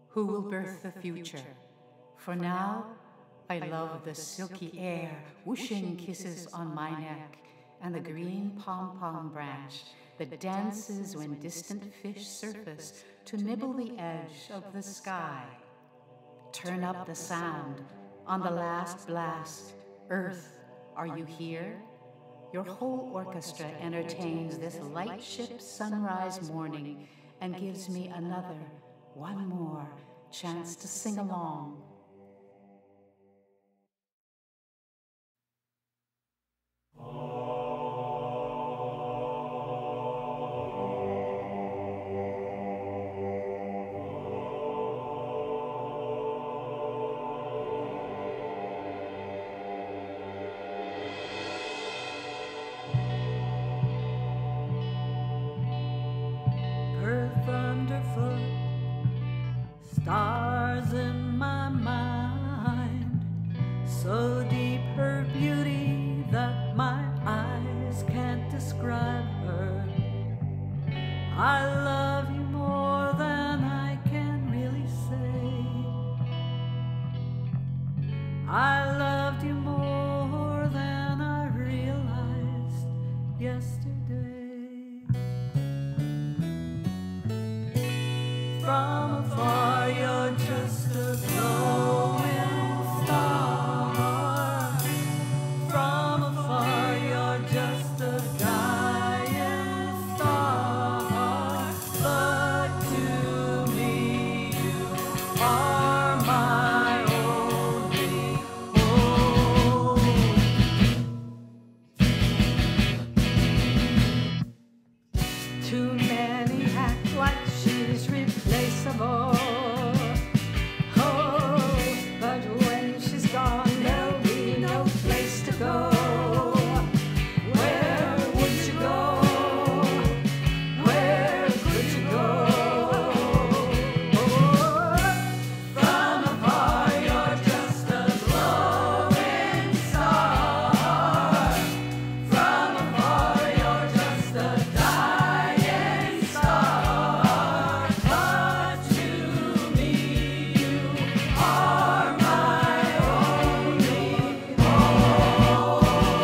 who will birth the future. For now, I love the silky air whooshing kisses on my neck, and the green pom-pom branch that dances when distant fish surface to nibble the edge of the sky. Turn up the sound on the last blast. Earth, are you here? Your whole orchestra entertains this light ship sunrise morning and gives me another, one more chance to sing along. Underfoot, stars in my mind, so deep her beauty that my eyes can't describe her. I love you more than I can really say. I loved you more than I realized yesterday. From afar, you're just a glowing star. From afar, you're just a dying star. But to me, you are my only hope. Too many act like she's replaceable. Oh, but when she's gone, there'll be no place to go. Where would you go? Where could you go? Oh, from afar, you're just a glowing star. From afar, you're just a dying star. But to me, you are my only hope.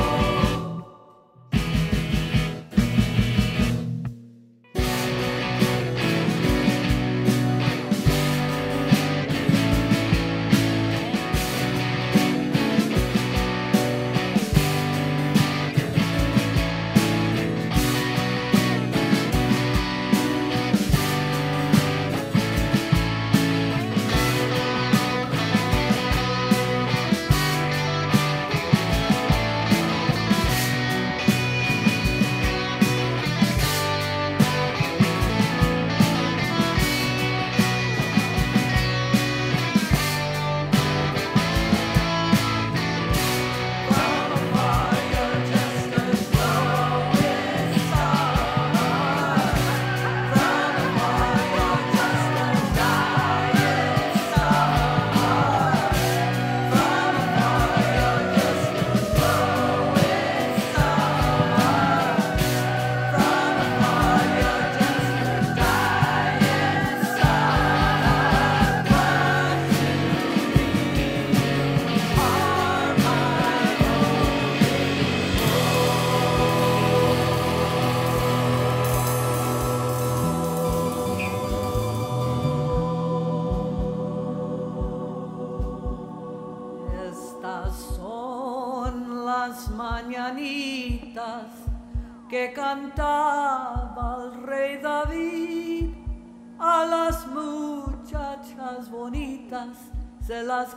Estas son las mañanitas que cantaba el rey David. A las muchachas bonitas se las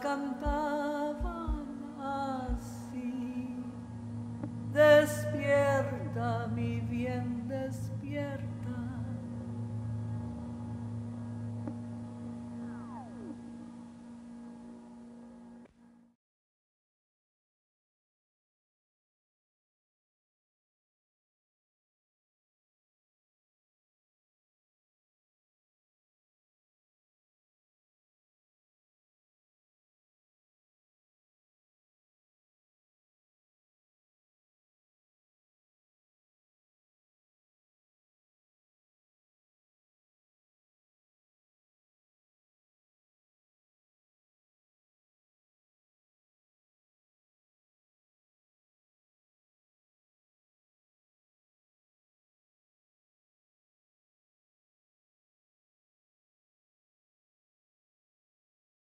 cantaban así. Despierta mi